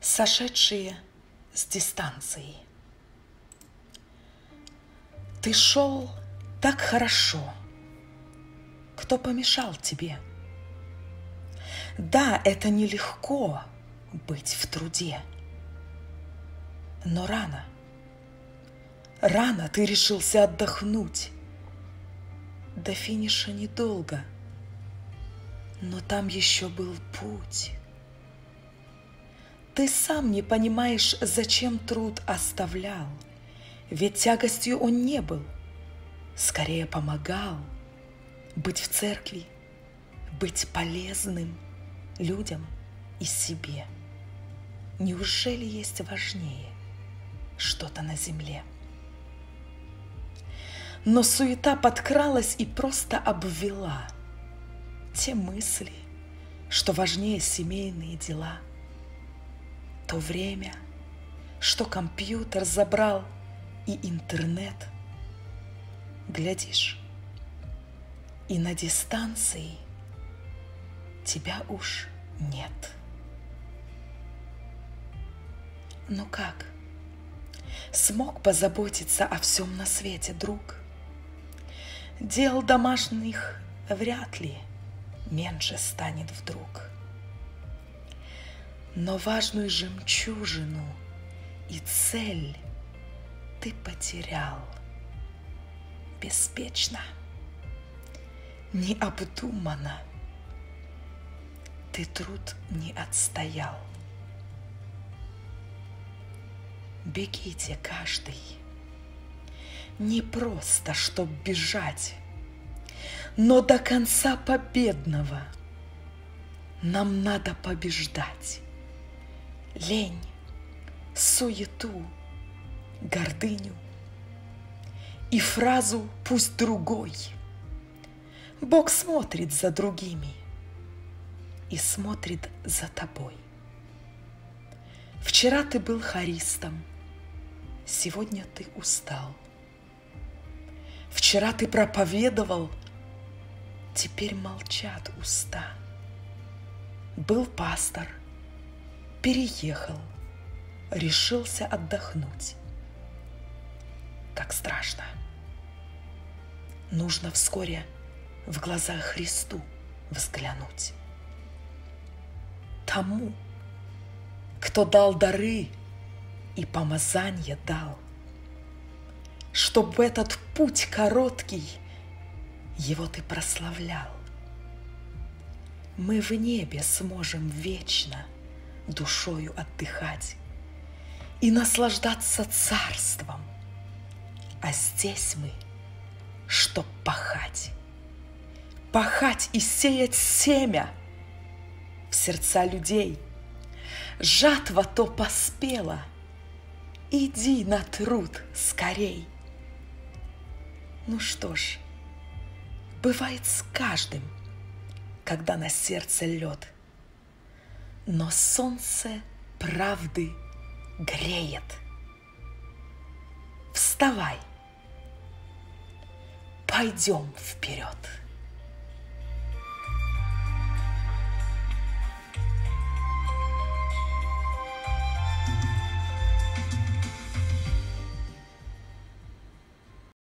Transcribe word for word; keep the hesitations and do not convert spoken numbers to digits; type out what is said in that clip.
Сошедшие с дистанции. Ты шел так хорошо. Кто помешал тебе? Да, это нелегко быть в труде. Но рано, рано ты решился отдохнуть. До финиша недолго, но там еще был путь. Ты сам не понимаешь, зачем труд оставлял, ведь тягостью он не был, скорее помогал быть в церкви, быть полезным людям и себе. Неужели есть важнее что-то на земле? Но суета подкралась и просто обвела те мысли, что важнее семейные дела. То время, что компьютер забрал и интернет. Глядишь, и на дистанции тебя уж нет. Ну как, смог позаботиться о всем на свете, друг? Дел домашних вряд ли меньше станет вдруг. Но важную жемчужину и цель ты потерял беспечно, необдуманно. Ты труд не отстоял. Бегите каждый, не просто, чтоб бежать, но до конца победного нам надо побеждать. Лень, суету, гордыню и фразу «пусть другой». Бог смотрит за другими и смотрит за тобой. Вчера ты был хористом, сегодня ты устал. Вчера ты проповедовал, теперь молчат уста. Был пастор, переехал, решился отдохнуть. Как страшно. Нужно вскоре в глаза Христу взглянуть. Тому, кто дал дары и помазанье дал, чтоб этот путь короткий его ты прославлял. Мы в небе сможем вечно душою отдыхать и наслаждаться царством, а здесь мы, чтоб пахать, пахать и сеять семя в сердца людей. Жатва то поспела, иди на труд скорей. Ну что ж, бывает с каждым, когда на сердце лед, но солнце правды греет. Вставай, пойдем вперед.